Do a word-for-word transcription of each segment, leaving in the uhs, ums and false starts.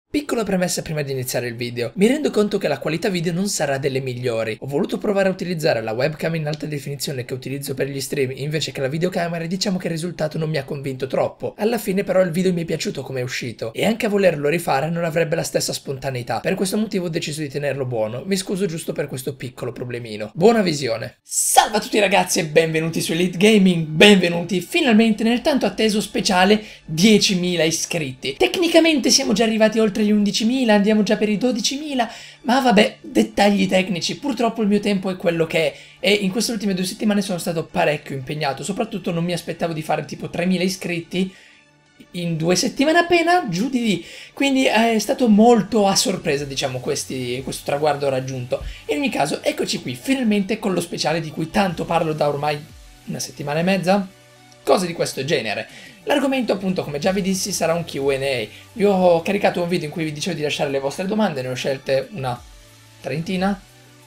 Piccola premessa prima di iniziare il video. Mi rendo conto che la qualità video non sarà delle migliori. Ho voluto provare a utilizzare la webcam in alta definizione che utilizzo per gli stream invece che la videocamera e diciamo che il risultato non mi ha convinto troppo. Alla fine però il video mi è piaciuto come è uscito e anche a volerlo rifare non avrebbe la stessa spontaneità. Per questo motivo ho deciso di tenerlo buono. Mi scuso giusto per questo piccolo problemino. Buona visione! Salve a tutti ragazzi e benvenuti su Elite Gaming. Benvenuti finalmente nel tanto atteso speciale diecimila iscritti. Tecnicamente siamo già arrivati oltre gli undicimila, andiamo già per i dodicimila, ma vabbè, dettagli tecnici, purtroppo il mio tempo è quello che è e in queste ultime due settimane sono stato parecchio impegnato, soprattutto non mi aspettavo di fare tipo tremila iscritti in due settimane appena, giù di lì, quindi è stato molto a sorpresa diciamo questi, questo traguardo raggiunto. In ogni caso eccoci qui finalmente con lo speciale di cui tanto parlo da ormai una settimana e mezza, cose di questo genere. L'argomento appunto, come già vi dissi, sarà un Q and A. Vi ho caricato un video in cui vi dicevo di lasciare le vostre domande, ne ho scelte una trentina,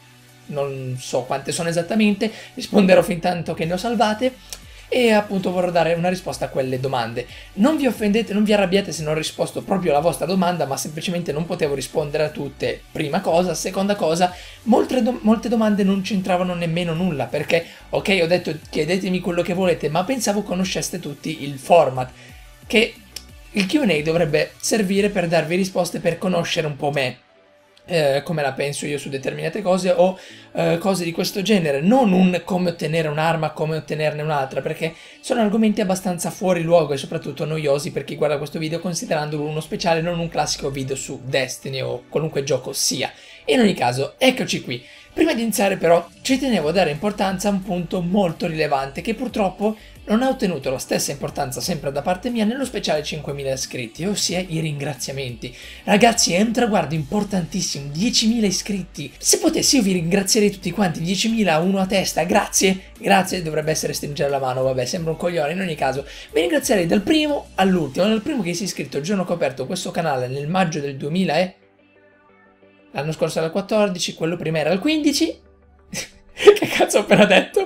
non so quante sono esattamente, risponderò fin tanto che ne ho salvate e appunto vorrò dare una risposta a quelle domande. Non vi offendete, non vi arrabbiate se non ho risposto proprio alla vostra domanda, ma semplicemente non potevo rispondere a tutte, prima cosa. Seconda cosa, molte, do molte domande non c'entravano nemmeno nulla, perché ok, ho detto chiedetemi quello che volete, ma pensavo conosceste tutti il format, che il Q and A dovrebbe servire per darvi risposte, per conoscere un po' me. Eh, come la penso io su determinate cose o eh, cose di questo genere, non un come ottenere un'arma, come ottenerne un'altra, perché sono argomenti abbastanza fuori luogo e soprattutto noiosi per chi guarda questo video, considerandolo uno speciale, non un classico video su Destiny o qualunque gioco sia. In ogni caso, eccoci qui. Prima di iniziare però ci tenevo a dare importanza a un punto molto rilevante che purtroppo non ha ottenuto la stessa importanza sempre da parte mia nello speciale cinquemila iscritti, ossia i ringraziamenti. Ragazzi, è un traguardo importantissimo, diecimila iscritti. Se potessi io vi ringrazierei tutti quanti, diecimila, uno a testa, grazie, grazie, dovrebbe essere stringere la mano, vabbè, sembra un coglione, in ogni caso. Vi ringrazierei dal primo all'ultimo, dal primo che si è iscritto il giorno che ho aperto questo canale nel maggio del duemila e... l'anno scorso era il quattordici, quello prima era il quindici... Che cazzo ho appena detto?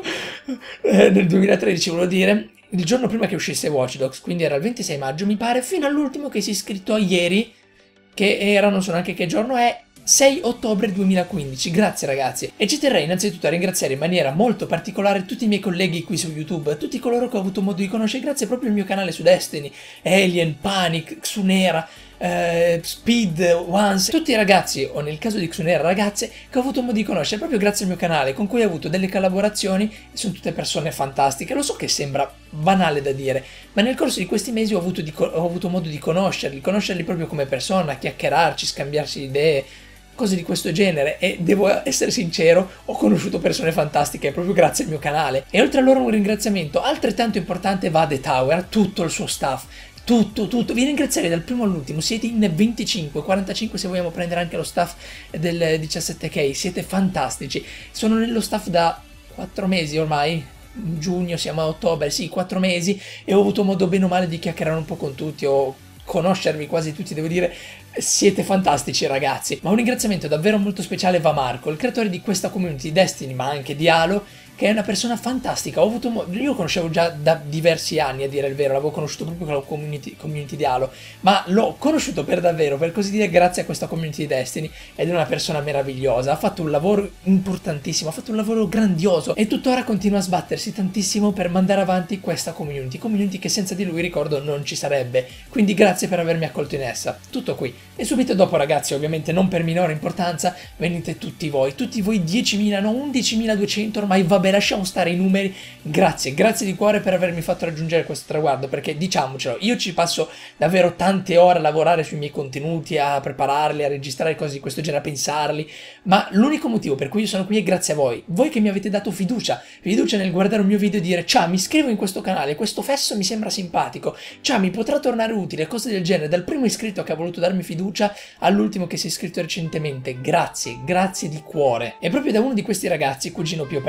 Eh, nel duemilatredici volevo dire, il giorno prima che uscisse Watch Dogs, quindi era il ventisei maggio mi pare, fino all'ultimo che si è iscritto a ieri, che era, non so neanche che giorno è, sei ottobre duemilaquindici, grazie ragazzi. E ci terrei innanzitutto a ringraziare in maniera molto particolare tutti i miei colleghi qui su YouTube, tutti coloro che ho avuto modo di conoscere grazie proprio al mio canale su Destiny, Alien, Panic, Xunera, Uh, Speed, Once, tutti i ragazzi, o nel caso di Xunera ragazze, che ho avuto modo di conoscere proprio grazie al mio canale, con cui ho avuto delle collaborazioni e sono tutte persone fantastiche. Lo so che sembra banale da dire, ma nel corso di questi mesi ho avuto, di ho avuto modo di conoscerli, conoscerli proprio come persona, chiacchierarci, scambiarsi idee, cose di questo genere, e devo essere sincero, ho conosciuto persone fantastiche proprio grazie al mio canale. E oltre a loro un ringraziamento altrettanto importante va a The Tower, a tutto il suo staff. Tutto, tutto, vi ringrazierei dal primo all'ultimo, siete in venticinque, quarantacinque se vogliamo prendere anche lo staff del diciassette K, siete fantastici. Sono nello staff da quattro mesi ormai, giugno siamo a ottobre, sì, quattro mesi, e ho avuto modo bene o male di chiacchierare un po' con tutti, o conoscervi quasi tutti, devo dire, siete fantastici ragazzi. Ma un ringraziamento davvero molto speciale va a Marco, il creatore di questa community Destiny, ma anche di Halo, che è una persona fantastica. Ho avuto mo- io lo conoscevo già da diversi anni, a dire il vero, l'avevo conosciuto proprio con la community, community di Halo, ma l'ho conosciuto per davvero, per così dire, grazie a questa community di Destiny, ed è una persona meravigliosa, ha fatto un lavoro importantissimo, ha fatto un lavoro grandioso e tuttora continua a sbattersi tantissimo per mandare avanti questa community, community che senza di lui, ricordo, non ci sarebbe, quindi grazie per avermi accolto in essa. Tutto qui. E subito dopo ragazzi, ovviamente non per minore importanza, venite tutti voi, tutti voi diecimila, no undicimiladuecento, ormai va bene, lasciamo stare i numeri. Grazie, grazie di cuore per avermi fatto raggiungere questo traguardo, perché diciamocelo, io ci passo davvero tante ore a lavorare sui miei contenuti, a prepararli, a registrare cose di questo genere, a pensarli, ma l'unico motivo per cui io sono qui è grazie a voi, voi che mi avete dato fiducia, fiducia nel guardare un mio video e dire ciao, mi iscrivo in questo canale, questo fesso mi sembra simpatico, ciao, mi potrà tornare utile, cose del genere, dal primo iscritto che ha voluto darmi fiducia all'ultimo che si è iscritto recentemente. Grazie, grazie di cuore. E proprio da uno di questi ragazzi, Cugino Pio per la precisione,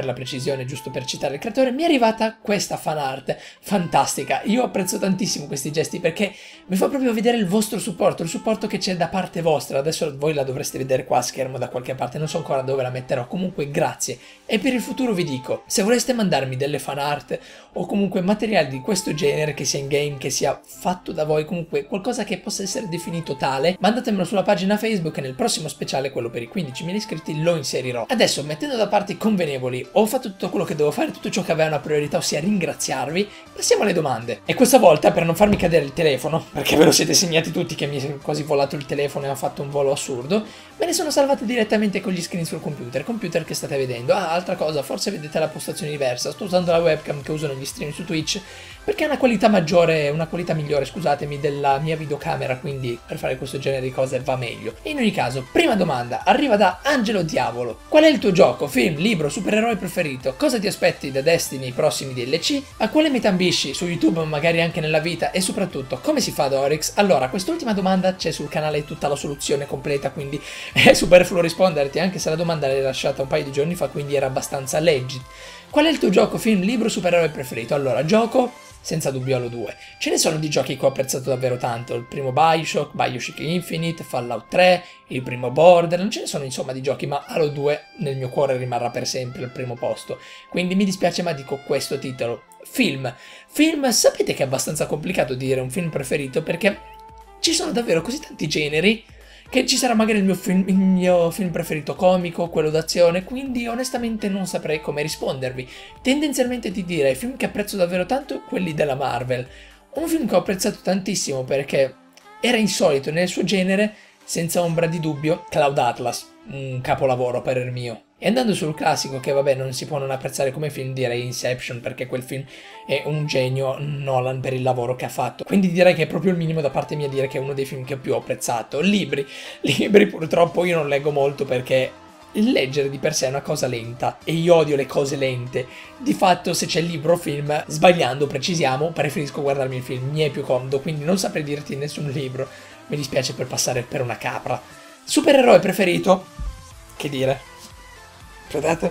visione, giusto per citare il creatore, mi è arrivata questa fan art fantastica. Io apprezzo tantissimo questi gesti perché mi fa proprio vedere il vostro supporto, il supporto che c'è da parte vostra. Adesso voi la dovreste vedere qua a schermo da qualche parte, non so ancora dove la metterò, comunque grazie. E per il futuro vi dico, se voleste mandarmi delle fan art o comunque materiali di questo genere, che sia in game, che sia fatto da voi, comunque qualcosa che possa essere definito tale, mandatemelo sulla pagina Facebook e nel prossimo speciale, quello per i quindicimila iscritti, lo inserirò. Adesso, mettendo da parte i convenevoli, ho fatto tutto quello che devo fare, tutto ciò che aveva una priorità, ossia ringraziarvi, passiamo alle domande. E questa volta, per non farmi cadere il telefono, perché ve lo siete segnati tutti che mi è quasi volato il telefono e ha fatto un volo assurdo, me ne sono salvate direttamente con gli screen sul computer, computer che state vedendo. Ah, altra cosa, forse vedete la postazione diversa, sto usando la webcam che uso negli stream su Twitch, perché ha una qualità maggiore, una qualità migliore, scusatemi, della mia videocamera, quindi per fare questo genere di cose va meglio. E in ogni caso, prima domanda, arriva da Angelo Diavolo. Qual è il tuo gioco, film, libro, supereroe preferito? Cosa ti aspetti da Destiny i prossimi D L C? A quale meta ambisci su YouTube, magari anche nella vita? E soprattutto, come si fa ad Oryx? Allora, quest'ultima domanda c'è sul canale tutta la soluzione completa, quindi è superfluo risponderti, anche se la domanda l'hai lasciata un paio di giorni fa, quindi era abbastanza legit. Qual è il tuo gioco, film, libro, supereroe preferito? Allora, gioco... senza dubbio Halo due. Ce ne sono di giochi che ho apprezzato davvero tanto, il primo Bioshock, Bioshock Infinite, Fallout tre, il primo Borderlands, ce ne sono insomma di giochi, ma Halo due nel mio cuore rimarrà per sempre al primo posto, quindi mi dispiace ma dico questo titolo. Film. Film, sapete che è abbastanza complicato dire un film preferito perché ci sono davvero così tanti generi che ci sarà magari il mio film, il mio film preferito comico, quello d'azione, quindi onestamente non saprei come rispondervi. Tendenzialmente ti direi film che apprezzo davvero tanto, quelli della Marvel. Un film che ho apprezzato tantissimo perché era insolito nel suo genere, senza ombra di dubbio, Cloud Atlas, un capolavoro per il mio. E andando sul classico, che vabbè non si può non apprezzare come film, direi Inception, perché quel film è un genio, Nolan, per il lavoro che ha fatto. Quindi direi che è proprio il minimo da parte mia dire che è uno dei film che più ho apprezzato. Libri, libri purtroppo io non leggo molto perché il leggere di per sé è una cosa lenta e io odio le cose lente. Di fatto se c'è il libro o film, sbagliando, precisiamo, preferisco guardarmi il film, mi è più comodo, quindi non saprei dirti nessun libro. Mi dispiace per passare per una capra. Supereroe preferito? Che dire? Aspettate.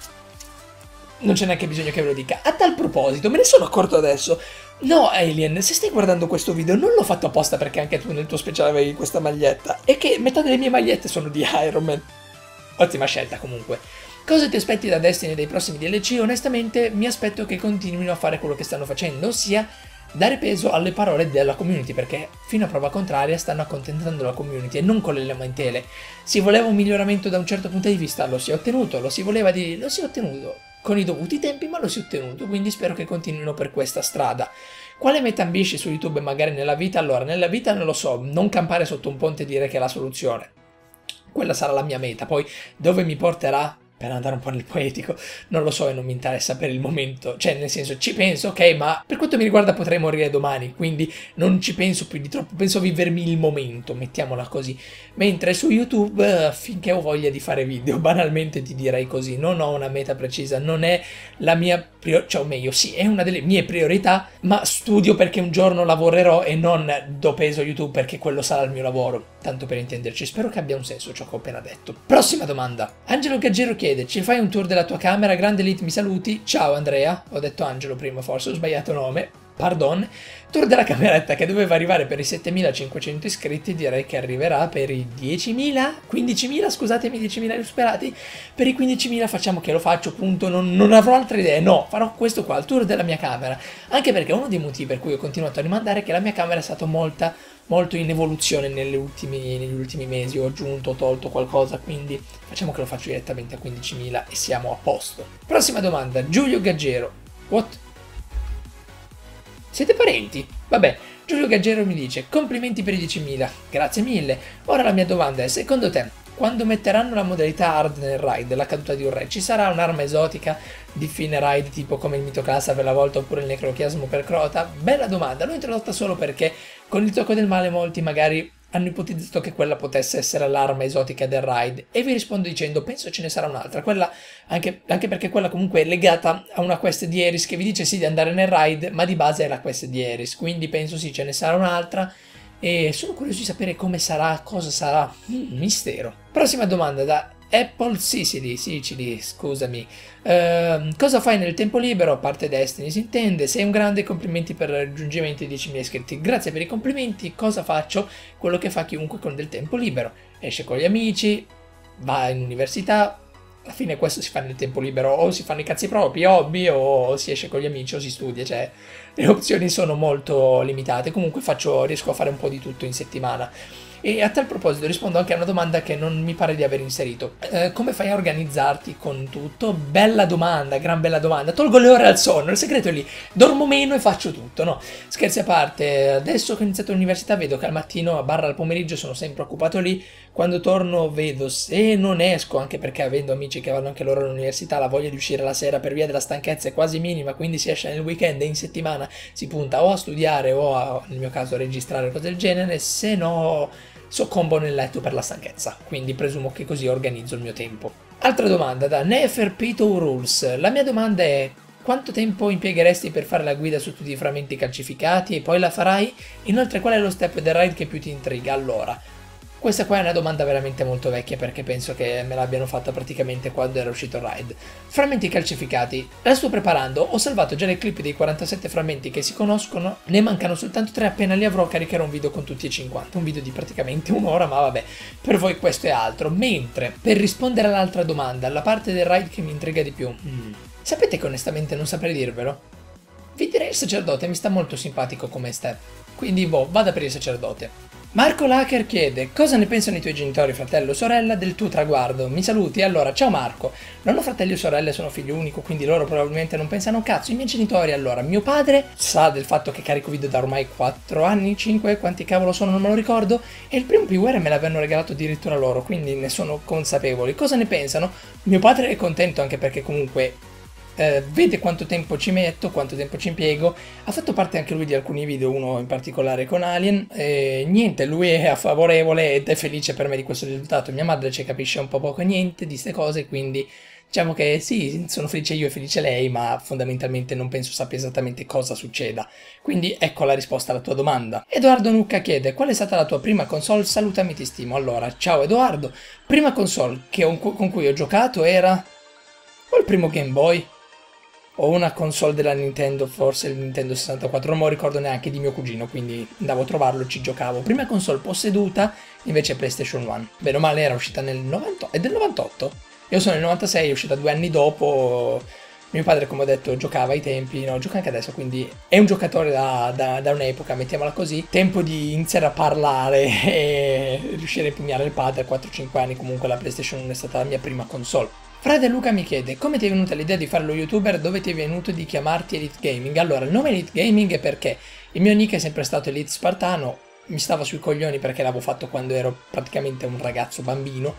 Non c'è neanche bisogno che ve lo dica. A tal proposito, me ne sono accorto adesso. No, Alien, se stai guardando questo video non l'ho fatto apposta perché anche tu nel tuo speciale avevi questa maglietta. E che metà delle mie magliette sono di Iron Man. Ottima scelta comunque. Cosa ti aspetti da Destiny dei prossimi D L C? Onestamente mi aspetto che continuino a fare quello che stanno facendo, ossia dare peso alle parole della community, perché fino a prova contraria stanno accontentando la community e non con le lamentele. Si voleva un miglioramento da un certo punto di vista, lo si è ottenuto, lo si voleva di... lo si è ottenuto con i dovuti tempi, ma lo si è ottenuto, quindi spero che continuino per questa strada. Quale meta ambisci su YouTube e magari nella vita? Allora, nella vita non lo so, non campare sotto un ponte e dire che è la soluzione. Quella sarà la mia meta, poi dove mi porterà? Per andare un po' nel poetico, non lo so e non mi interessa per il momento, cioè nel senso ci penso, ok, ma per quanto mi riguarda potrei morire domani, quindi non ci penso più di troppo, penso a vivermi il momento, mettiamola così. Mentre su YouTube, finché ho voglia di fare video, banalmente ti direi così, non ho una meta precisa, non è la mia priorità, cioè o meglio, sì, è una delle mie priorità, ma studio perché un giorno lavorerò e non do peso a YouTube perché quello sarà il mio lavoro, tanto per intenderci. Spero che abbia un senso ciò che ho appena detto. Prossima domanda. Angelo Gaggero chiede: ci fai un tour della tua camera? Grande Elite, mi saluti. Ciao Andrea, ho detto Angelo prima, forse ho sbagliato nome, pardon. Tour della cameretta che doveva arrivare per i settemilacinquecento iscritti, direi che arriverà per i diecimila, quindicimila, scusatemi, diecimila superati. Per i quindicimila facciamo che lo faccio, punto, non, non avrò altre idee, no, farò questo qua, il tour della mia camera. Anche perché uno dei motivi per cui ho continuato a rimandare è che la mia camera è stata molta molto in evoluzione negli ultimi, negli ultimi mesi, ho aggiunto, ho tolto qualcosa, quindi facciamo che lo faccio direttamente a quindicimila e siamo a posto. Prossima domanda, Giulio Gaggero. What? Siete parenti? Vabbè, Giulio Gaggero mi dice: complimenti per i diecimila, grazie mille. Ora la mia domanda è: secondo te, quando metteranno la modalità hard nel raid, la caduta di un re, ci sarà un'arma esotica di fine raid tipo come il mitoclassa per la volta oppure il necrochiasmo per Crota? Bella domanda, l'ho introdotta solo perché con il tocco del male molti magari hanno ipotizzato che quella potesse essere l'arma esotica del raid e vi rispondo dicendo: penso ce ne sarà un'altra, quella anche, anche perché quella comunque è legata a una quest di Eris che vi dice sì di andare nel raid, ma di base è la quest di Eris, quindi penso sì ce ne sarà un'altra e sono curioso di sapere come sarà, cosa sarà, mm, mistero. Prossima domanda da Apple Sicily, Sicily, scusami. Uh, cosa fai nel tempo libero? A parte Destiny si intende. Sei un grande, complimenti per il raggiungimento di diecimila iscritti. Grazie per i complimenti. Cosa faccio? Quello che fa chiunque con del tempo libero. Esce con gli amici, va in università. Alla fine questo si fa nel tempo libero, o si fanno i cazzi propri, hobby, o si esce con gli amici o si studia, cioè le opzioni sono molto limitate. Comunque faccio, riesco a fare un po' di tutto in settimana. E a tal proposito rispondo anche a una domanda che non mi pare di aver inserito. Eh, come fai a organizzarti con tutto? Bella domanda, gran bella domanda. Tolgo le ore al sonno, il segreto è lì. Dormo meno e faccio tutto, no? Scherzi a parte, adesso che ho iniziato l'università vedo che al mattino a barra al pomeriggio sono sempre occupato lì. Quando torno vedo se non esco, anche perché avendo amici che vanno anche loro all'università, la voglia di uscire la sera per via della stanchezza è quasi minima, quindi si esce nel weekend e in settimana si punta o a studiare o a, nel mio caso, a registrare cose del genere, se no soccombo nel letto per la stanchezza, quindi presumo che così organizzo il mio tempo. Altra domanda da Neferpito Rules. La mia domanda è: quanto tempo impiegheresti per fare la guida su tutti i frammenti calcificati e poi la farai? Inoltre, qual è lo step del raid che più ti intriga? Allora, questa qua è una domanda veramente molto vecchia perché penso che me l'abbiano fatta praticamente quando era uscito il raid. Frammenti calcificati. La sto preparando, ho salvato già le clip dei quarantasette frammenti che si conoscono, ne mancano soltanto tre, appena li avrò caricherò un video con tutti e cinquanta, un video di praticamente un'ora, ma vabbè, per voi questo è altro. Mentre, per rispondere all'altra domanda, la parte del raid che mi intriga di più, hmm, sapete che onestamente non saprei dirvelo? Vi direi il sacerdote, mi sta molto simpatico come step, quindi boh, vada per il sacerdote. Marco Lacher chiede: cosa ne pensano i tuoi genitori, fratello o sorella, del tuo traguardo? Mi saluti? Allora, ciao Marco. Non ho fratelli o sorelle, sono figlio unico, quindi loro probabilmente non pensano un cazzo. I miei genitori, allora, mio padre sa del fatto che carico video da ormai quattro anni, cinque, quanti cavolo sono, non me lo ricordo, e il primo P W R me l'avevano regalato addirittura loro, quindi ne sono consapevoli. Cosa ne pensano? Mio padre è contento anche perché comunque Eh, vede quanto tempo ci metto, quanto tempo ci impiego, ha fatto parte anche lui di alcuni video, uno in particolare con Alien, e niente, lui è favorevole ed è felice per me di questo risultato. Mia madre ci capisce un po' poco e niente di queste cose, quindi diciamo che sì, sono felice io e felice lei, ma fondamentalmente non penso sappia esattamente cosa succeda. Quindi ecco la risposta alla tua domanda. Edoardo Nucca chiede: qual è stata la tua prima console? Salutami, ti stimo. Allora, ciao Edoardo, prima console che ho, con cui ho giocato era o il primo Game Boy, o una console della Nintendo, forse il Nintendo sessantaquattro, non me lo ricordo neanche, di mio cugino, quindi andavo a trovarlo e ci giocavo. Prima console posseduta invece è PlayStation uno. Bene o male era uscita nel novantotto, è del novantotto? Io sono nel novantasei, è uscita due anni dopo. Mio padre, come ho detto, giocava ai tempi, no, gioca anche adesso, quindi è un giocatore da, da, da un'epoca, mettiamola così. Tempo di iniziare a parlare e riuscire a impugnare il padre. quattro cinque anni comunque la PlayStation uno è stata la mia prima console. Frate Luca mi chiede: come ti è venuta l'idea di fare lo youtuber, dove ti è venuto di chiamarti Elite Gaming? Allora, il nome Elite Gaming è perché il mio nick è sempre stato Elite Spartano, mi stava sui coglioni perché l'avevo fatto quando ero praticamente un ragazzo bambino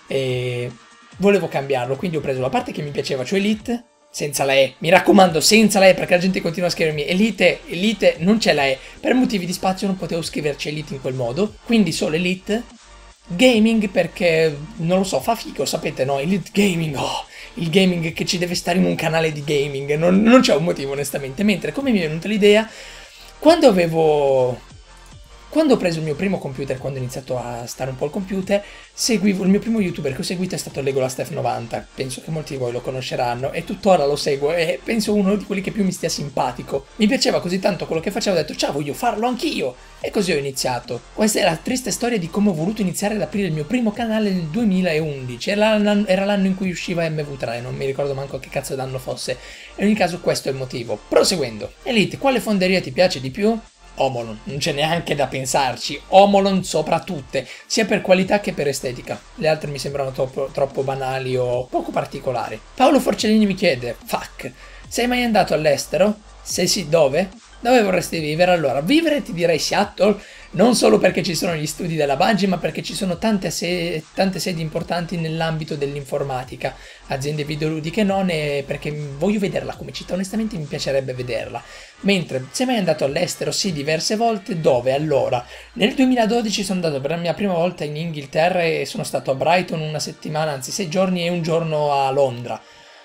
e volevo cambiarlo, quindi ho preso la parte che mi piaceva, cioè Elite, senza la E, mi raccomando, senza la E, perché la gente continua a scrivermi Elite, Elite, non c'è la E, per motivi di spazio non potevo scriverci Elite in quel modo, quindi solo Elite. Gaming perché, non lo so, fa figo, sapete, no? Elite Gaming, oh, il gaming che ci deve stare in un canale di gaming, non, non c'è un motivo onestamente. Mentre, come mi è venuta l'idea, quando avevo... Quando ho preso il mio primo computer, quando ho iniziato a stare un po' al computer, seguivo, il mio primo youtuber che ho seguito è stato Legolas F novanta, penso che molti di voi lo conosceranno, e tuttora lo seguo, e penso uno di quelli che più mi stia simpatico. Mi piaceva così tanto quello che facevo, ho detto ciao, voglio farlo anch'io, e così ho iniziato. Questa è la triste storia di come ho voluto iniziare ad aprire il mio primo canale nel duemilaundici, era l'anno in cui usciva M V tre, non mi ricordo manco che cazzo d'anno fosse, in ogni caso questo è il motivo. Proseguendo, Elite, quale fonderia ti piace di più? Omolon, non c'è neanche da pensarci, Omolon sopra tutte, sia per qualità che per estetica. Le altre mi sembrano troppo, troppo banali o poco particolari. Paolo Forcellini mi chiede: fuck, sei mai andato all'estero? Se sì, dove? Dove vorresti vivere? Allora, vivere ti direi Seattle, non solo perché ci sono gli studi della Bungie, ma perché ci sono tante, se tante sedi importanti nell'ambito dell'informatica, aziende videoludiche non, e perché voglio vederla come città, onestamente mi piacerebbe vederla. Mentre, sei mai andato all'estero? Sì, diverse volte. Dove? Allora, nel duemiladodici sono andato per la mia prima volta in Inghilterra e sono stato a Brighton una settimana, anzi sei giorni e un giorno a Londra.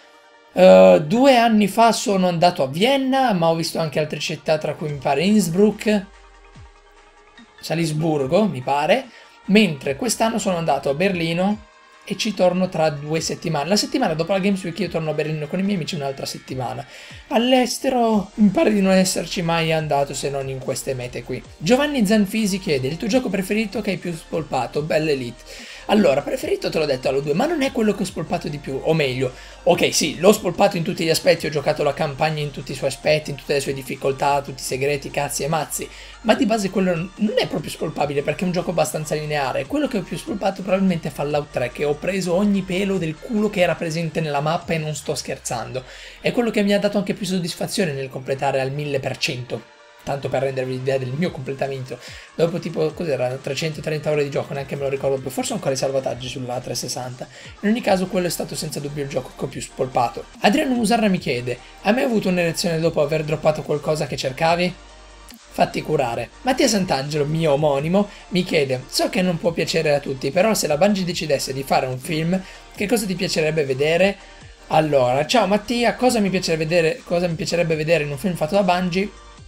Uh, due anni fa sono andato a Vienna, ma ho visto anche altre città, tra cui mi pare Innsbruck, Salisburgo, mi pare, mentre quest'anno sono andato a Berlino e ci torno tra due settimane. La settimana dopo la Games Week io torno a Berlino con i miei amici un'altra settimana. All'estero mi pare di non esserci mai andato se non in queste mete qui. Giovanni Zanfisi chiede: il tuo gioco preferito che hai più spolpato? Bell Elite. Allora, preferito te l'ho detto Halo due, ma non è quello che ho spolpato di più, o meglio, ok sì, l'ho spolpato in tutti gli aspetti, ho giocato la campagna in tutti i suoi aspetti, in tutte le sue difficoltà, tutti i segreti, cazzi e mazzi, ma di base quello non è proprio spolpabile perché è un gioco abbastanza lineare. Quello che ho più spolpato probabilmente è Fallout tre, che ho preso ogni pelo del culo che era presente nella mappa e non sto scherzando, è quello che mi ha dato anche più soddisfazione nel completare al mille per cento. Tanto per rendervi l'idea del mio completamento, dopo tipo, cos'era, trecentotrenta ore di gioco, neanche me lo ricordo più, forse ancora i salvataggi sulla trecentosessanta, in ogni caso quello è stato senza dubbio il gioco che ho più spolpato. Adriano Musarra mi chiede: hai mai avuto un'erezione dopo aver droppato qualcosa che cercavi? Fatti curare. Mattia Sant'Angelo, mio omonimo, mi chiede: so che non può piacere a tutti, però se la Bungie decidesse di fare un film, che cosa ti piacerebbe vedere? Allora, ciao Mattia, cosa mi piacerebbe vedere, cosa mi piacerebbe vedere in un film fatto da Bungie?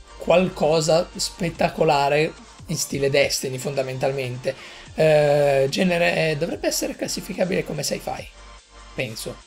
Qualcosa spettacolare in stile Destiny fondamentalmente, eh, genere eh, dovrebbe essere classificabile come sci-fi, penso,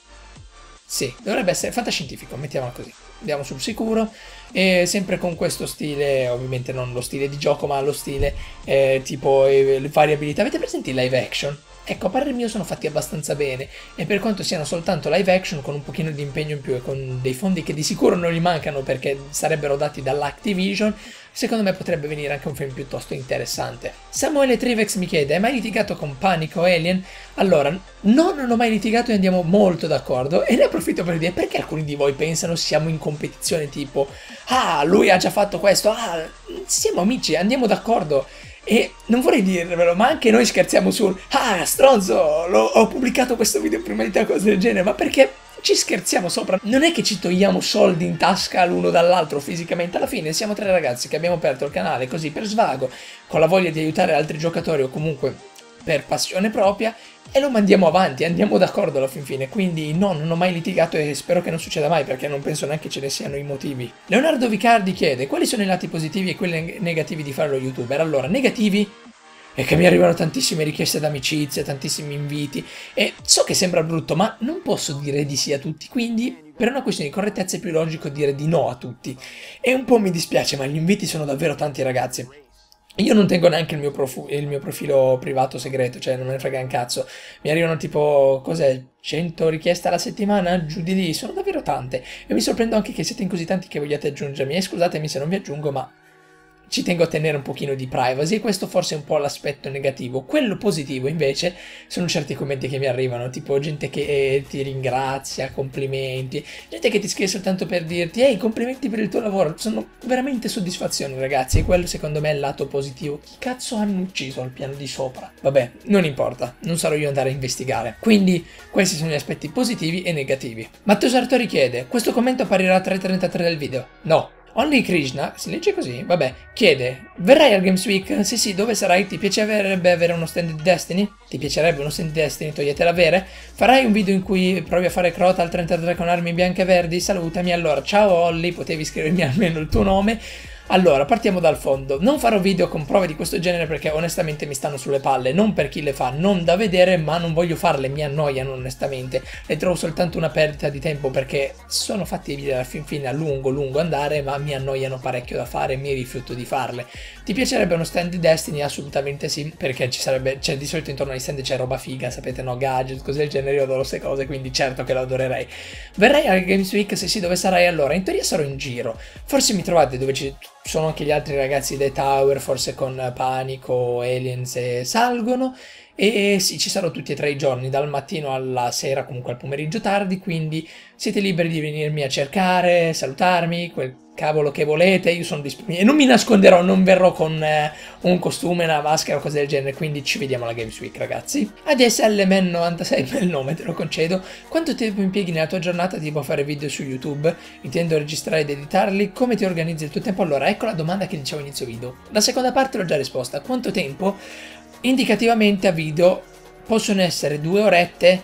sì, dovrebbe essere fantascientifico, mettiamola così, andiamo sul sicuro, e sempre con questo stile, ovviamente non lo stile di gioco ma lo stile eh, tipo eh, le varie abilità. Avete presenti i live action? Ecco, a parere mio sono fatti abbastanza bene, e per quanto siano soltanto live action, con un pochino di impegno in più e con dei fondi che di sicuro non gli mancano perché sarebbero dati dall'Activision, secondo me potrebbe venire anche un film piuttosto interessante. Samuele Trivex mi chiede: hai mai litigato con Panico Alien? Allora, no, non ho mai litigato e andiamo molto d'accordo, e ne approfitto per dire: perché alcuni di voi pensano siamo in competizione tipo ah, lui ha già fatto questo, ah, siamo amici, andiamo d'accordo. E non vorrei dirvelo, ma anche noi scherziamo sul ah, stronzo, lo, ho pubblicato questo video prima di te, cose del genere, ma perché ci scherziamo sopra, non è che ci togliamo soldi in tasca l'uno dall'altro fisicamente. Alla fine siamo tre ragazzi che abbiamo aperto il canale così per svago, con la voglia di aiutare altri giocatori o comunque per passione propria, e lo mandiamo avanti, andiamo d'accordo alla fin fine, quindi no, non ho mai litigato e spero che non succeda mai perché non penso neanche ce ne siano i motivi. Leonardo Vicardi chiede: quali sono i lati positivi e quelli negativi di fare lo youtuber? Allora, negativi è che mi arrivano tantissime richieste d'amicizia, tantissimi inviti, e so che sembra brutto ma non posso dire di sì a tutti, quindi per una questione di correttezza è più logico dire di no a tutti, e un po' mi dispiace ma gli inviti sono davvero tanti, ragazzi. Io non tengo neanche il mio, il mio profilo privato segreto, cioè non me ne frega un cazzo. Mi arrivano tipo, cos'è, cento richieste alla settimana? Giù di lì, sono davvero tante. E mi sorprendo anche che siete in così tanti che vogliate aggiungermi. E scusatemi se non vi aggiungo, ma ci tengo a tenere un pochino di privacy, e questo forse è un po' l'aspetto negativo. Quello positivo invece sono certi commenti che mi arrivano, tipo gente che ti ringrazia, complimenti, gente che ti scrive soltanto per dirti ehi, complimenti per il tuo lavoro, sono veramente soddisfazioni, ragazzi, e quello secondo me è il lato positivo. Chi cazzo hanno ucciso al piano di sopra? Vabbè, non importa, non sarò io andare a investigare. Quindi questi sono gli aspetti positivi e negativi. Matteo Sartori chiede: questo commento apparirà a tre e trentatré del video? No. Only Krishna, si legge così, vabbè, chiede: verrai al Games Week? Se sì, dove sarai? Ti piacerebbe avere uno stand di Destiny? Ti piacerebbe uno stand di Destiny? Toglietela avere? Farai un video in cui provi a fare Crota al trentatré con armi bianche e verdi? Salutami. Allora, ciao Olli, potevi scrivermi almeno il tuo nome? Allora, partiamo dal fondo. Non farò video con prove di questo genere perché onestamente mi stanno sulle palle, non per chi le fa, non da vedere, ma non voglio farle, mi annoiano onestamente. Le trovo soltanto una perdita di tempo perché sono fatti video alla fin fine a lungo, lungo andare, ma mi annoiano parecchio da fare e mi rifiuto di farle. Ti piacerebbe uno stand di Destiny? Assolutamente sì, perché ci sarebbe, cioè di solito intorno agli stand c'è roba figa, sapete, no, gadget, cose del genere, io adoro queste cose, quindi certo che lo adorerei. Verrai al Games Week? Se sì, dove sarai? Allora, in teoria sarò in giro, forse mi trovate dove ci sono anche gli altri ragazzi dei Tower, forse con Panico, Aliens e salgono, e sì, ci sarò tutti e tre i giorni, dal mattino alla sera, comunque al pomeriggio tardi, quindi siete liberi di venirmi a cercare, salutarmi, quel cavolo che volete, io sono disponibile e non mi nasconderò, non verrò con eh, un costume, una maschera o cose del genere, quindi ci vediamo alla Games Week, ragazzi. A D S L Man novantasei, bel nome, te lo concedo. Quanto tempo impieghi nella tua giornata tipo a fare video su YouTube? Intendo registrare ed editarli? Come ti organizzi il tuo tempo? Allora, ecco la domanda che dicevo inizio video. La seconda parte l'ho già risposta. Quanto tempo? Indicativamente a video possono essere due orette,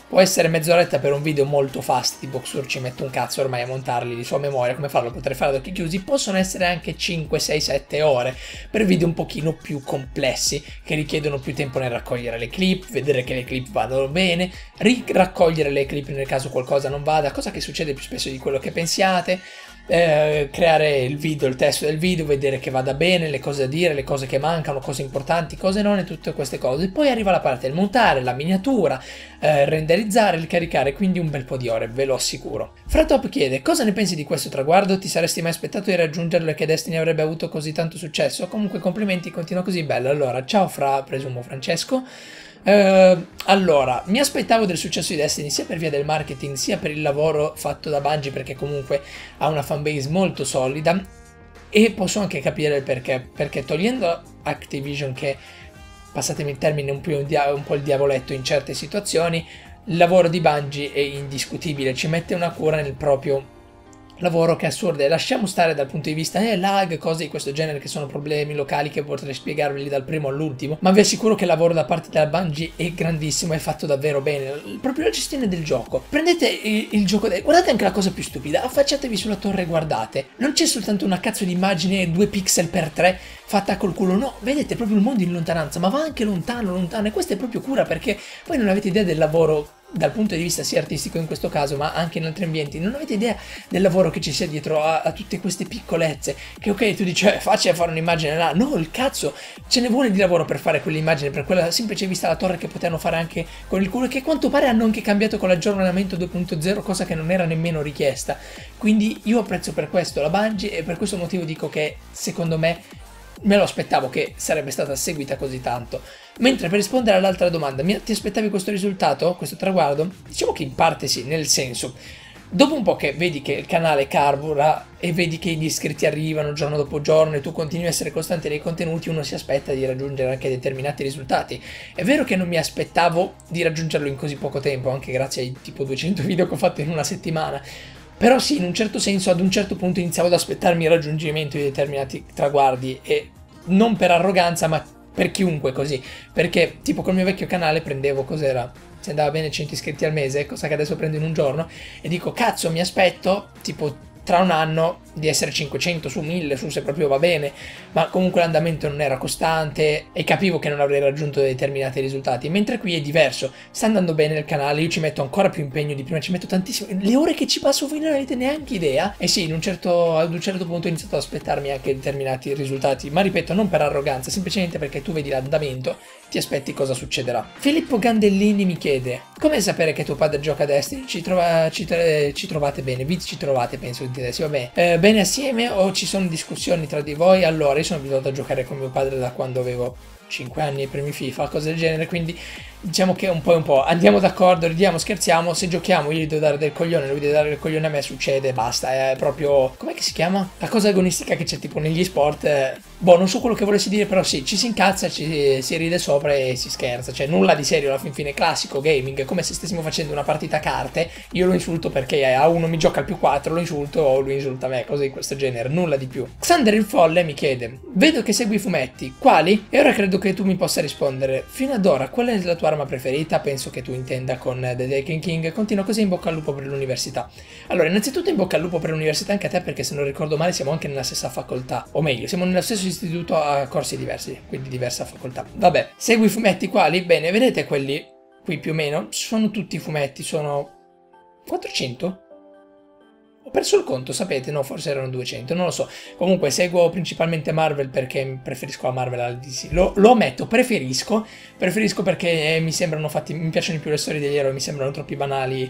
Può essere mezz'oretta per un video molto fast, tipo Xur ci mette un cazzo ormai a montarli di sua memoria, come farlo potrei fare ad occhi chiusi. Possono essere anche cinque, sei, sette ore per video un pochino più complessi, che richiedono più tempo nel raccogliere le clip, vedere che le clip vadano bene, raccogliere le clip nel caso qualcosa non vada, cosa che succede più spesso di quello che pensiate. Eh, creare il video, il testo del video, vedere che vada bene, le cose da dire, le cose che mancano, cose importanti, cose non e tutte queste cose. Poi arriva la parte del montare, la miniatura, eh, renderizzare, il caricare, quindi un bel po' di ore, ve lo assicuro. Fratop chiede: cosa ne pensi di questo traguardo? Ti saresti mai aspettato di raggiungerlo e che Destiny avrebbe avuto così tanto successo? Comunque complimenti, continua così, bello. Allora, ciao Fra, presumo Francesco. Uh, allora, mi aspettavo del successo di Destiny sia per via del marketing sia per il lavoro fatto da Bungie, perché comunque ha una fanbase molto solida, e posso anche capire il perché, perché togliendo Activision, che, passatemi il termine, un po', un po' il diavoletto in certe situazioni, il lavoro di Bungie è indiscutibile, ci mette una cura nel proprio lavoro che è assurda. E lasciamo stare dal punto di vista eh, lag, cose di questo genere che sono problemi locali che potrei spiegarveli dal primo all'ultimo, ma vi assicuro che il lavoro da parte della Bungie è grandissimo, è fatto davvero bene, proprio la gestione del gioco. Prendete il, il gioco, de... guardate anche la cosa più stupida, affacciatevi sulla torre e guardate, non c'è soltanto una cazzo di immagine due pixel per tre fatta col culo, no, vedete proprio il mondo in lontananza, ma va anche lontano, lontano, e questa è proprio cura, perché voi non avete idea del lavoro dal punto di vista sia artistico in questo caso, ma anche in altri ambienti, non avete idea del lavoro che ci sia dietro a, a tutte queste piccolezze, che ok, tu dici è facile fare un'immagine là, no, il cazzo, ce ne vuole di lavoro per fare quell'immagine, per quella semplice vista alla torre che potevano fare anche con il culo, che a quanto pare hanno anche cambiato con l'aggiornamento due punto zero, cosa che non era nemmeno richiesta. Quindi io apprezzo per questo la Bungie, e per questo motivo dico che secondo me me lo aspettavo che sarebbe stata seguita così tanto. Mentre per rispondere all'altra domanda, ti aspettavi questo risultato, questo traguardo? Diciamo che in parte sì, nel senso, dopo un po' che vedi che il canale carbura e vedi che gli iscritti arrivano giorno dopo giorno e tu continui a essere costante nei contenuti, uno si aspetta di raggiungere anche determinati risultati. È vero che non mi aspettavo di raggiungerlo in così poco tempo, anche grazie ai tipo duecento video che ho fatto in una settimana, però sì, in un certo senso ad un certo punto iniziavo ad aspettarmi il raggiungimento di determinati traguardi, e non per arroganza ma per chiunque così, perché tipo col mio vecchio canale prendevo, cos'era, se andava bene cento iscritti al mese, cosa che adesso prendo in un giorno, e dico cazzo mi aspetto tipo tra un anno di essere cinquecento su mille, su se proprio va bene, ma comunque l'andamento non era costante e capivo che non avrei raggiunto determinati risultati, mentre qui è diverso, sta andando bene il canale, io ci metto ancora più impegno di prima, ci metto tantissimo, le ore che ci passo voi non avete neanche idea, e sì, in un certo, ad un certo punto ho iniziato ad aspettarmi anche determinati risultati, ma ripeto, non per arroganza, semplicemente perché tu vedi l'andamento, ti aspetti cosa succederà. Filippo Gandellini mi chiede: come sapere che tuo padre gioca a Destiny? Ci, trova, ci, ci trovate bene? Vi ci trovate, penso che intendessi, vabbè, eh, bene assieme o ci sono discussioni tra di voi? Allora, io sono abituato a giocare con mio padre da quando avevo cinque anni ai primi FIFA, cose del genere, quindi diciamo che un po' e un po' andiamo d'accordo, ridiamo, scherziamo, se giochiamo io gli devo dare del coglione, lui deve dare del coglione a me, succede, basta, è proprio, com'è che si chiama? La cosa agonistica che c'è tipo negli sport, eh, boh, non so quello che volessi dire, però sì, ci si incazza, ci si ride sopra e si scherza, cioè nulla di serio alla fin fine, classico gaming, come se stessimo facendo una partita a carte, io lo insulto perché a uno mi gioca al più quattro, lo insulto o lui insulta me, cose di questo genere, nulla di più. Xander il Folle mi chiede: vedo che segui i fumetti, quali? E ora credo che tu mi possa rispondere. Fino ad ora, qual è la tua arma preferita? Penso che tu intenda con The Taken King. Continua così, in bocca al lupo per l'università. Allora, innanzitutto in bocca al lupo per l'università anche a te, perché se non ricordo male siamo anche nella stessa facoltà, o meglio, siamo nello stesso istituto a corsi diversi, quindi diversa facoltà. Vabbè, segui i fumetti quali? Bene, vedete quelli qui più o meno? Sono tutti fumetti, sono quattrocento? Ho perso il conto, sapete? No, forse erano duecento, non lo so. Comunque seguo principalmente Marvel perché preferisco la Marvel alla D C. Lo, lo ammetto, preferisco. Preferisco perché mi sembrano fatti, mi piacciono di più le storie degli eroi, mi sembrano troppo banali.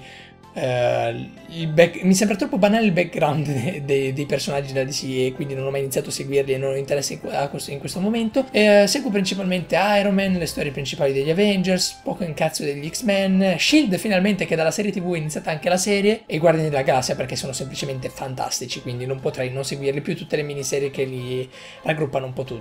Uh, il back, mi sembra troppo banale il background dei, dei, dei personaggi della D C, e quindi non ho mai iniziato a seguirli e non ho interesse in questo, in questo momento. Uh, seguo principalmente Iron Man, le storie principali degli Avengers, poco in cazzo degli X-Men, Shield finalmente, che dalla serie tv è iniziata anche la serie, e Guardiani della Galassia perché sono semplicemente fantastici, quindi non potrei non seguirli più, tutte le miniserie che li raggruppano un po' tutti.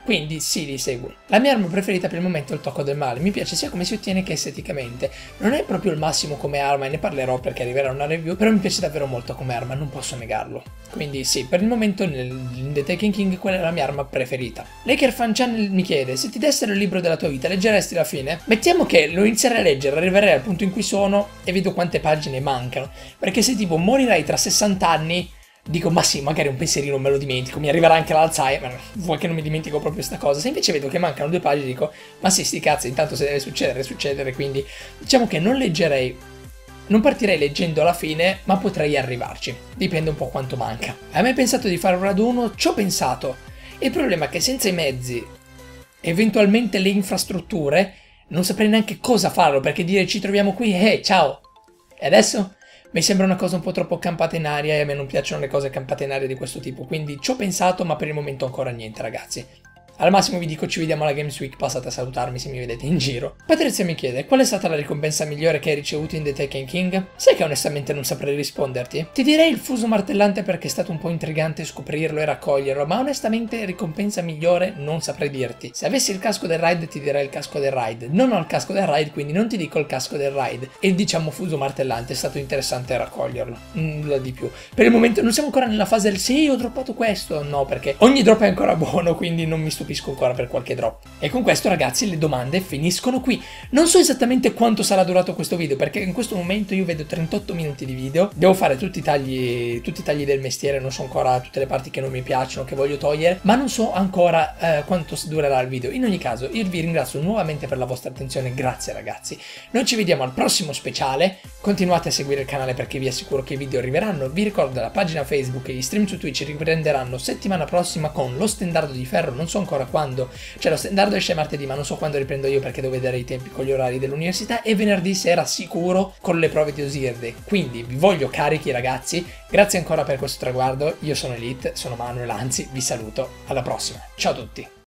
Quindi sì, li seguo. La mia arma preferita per il momento è il tocco del male, mi piace sia come si ottiene che esteticamente. Non è proprio il massimo come arma e ne parlerò perché arriverà una review, però mi piace davvero molto come arma, non posso negarlo. Quindi sì, per il momento nel, in The Taken King quella è la mia arma preferita. Laker Fan Channel mi chiede, se ti dessero il libro della tua vita, leggeresti la fine? Mettiamo che lo inizierei a leggere, arriverei al punto in cui sono e vedo quante pagine mancano, perché se tipo morirai tra sessanta anni... Dico, ma sì, magari un pensierino me lo dimentico, mi arriverà anche l'Alzheimer, vuoi che non mi dimentico proprio sta cosa? Se invece vedo che mancano due pagine dico, ma sì, sti cazzi, intanto se deve succedere, succedere, quindi diciamo che non leggerei, non partirei leggendo alla fine, ma potrei arrivarci, dipende un po' quanto manca. Hai mai pensato di fare un raduno? Ci ho pensato, il problema è che senza i mezzi, eventualmente le infrastrutture, non saprei neanche cosa farlo, perché dire ci troviamo qui, eh, ciao, e adesso? Mi sembra una cosa un po' troppo campata in aria e a me non piacciono le cose campate in aria di questo tipo, quindi ci ho pensato ma per il momento ancora niente ragazzi. Al massimo vi dico ci vediamo alla Games Week, passate a salutarmi se mi vedete in giro. Patrizia mi chiede, qual è stata la ricompensa migliore che hai ricevuto in The Taken King? Sai che onestamente non saprei risponderti? Ti direi il fuso martellante perché è stato un po' intrigante scoprirlo e raccoglierlo, ma onestamente ricompensa migliore non saprei dirti. Se avessi il casco del ride ti direi il casco del ride, non ho il casco del ride quindi non ti dico il casco del ride. E diciamo fuso martellante, è stato interessante raccoglierlo, nulla di più. Per il momento non siamo ancora nella fase del sì ho droppato questo, no perché ogni drop è ancora buono quindi non mi stupisco ancora per qualche drop. E con questo ragazzi le domande finiscono qui. Non so esattamente quanto sarà durato questo video perché in questo momento io vedo trentotto minuti di video, devo fare tutti i tagli, tutti i tagli del mestiere, non so ancora tutte le parti che non mi piacciono, che voglio togliere, ma non so ancora eh, quanto durerà il video. In ogni caso io vi ringrazio nuovamente per la vostra attenzione, grazie ragazzi. Noi ci vediamo al prossimo speciale, continuate a seguire il canale perché vi assicuro che i video arriveranno, vi ricordo la pagina Facebook e gli stream su Twitch riprenderanno settimana prossima con lo stendardo di ferro, non so ancora quando, cioè lo standard esce martedì ma non so quando riprendo io perché devo vedere i tempi con gli orari dell'università e venerdì sera sicuro con le prove di Osirde, quindi vi voglio carichi ragazzi, grazie ancora per questo traguardo, io sono Elite, sono Manuel, anzi vi saluto, alla prossima, ciao a tutti!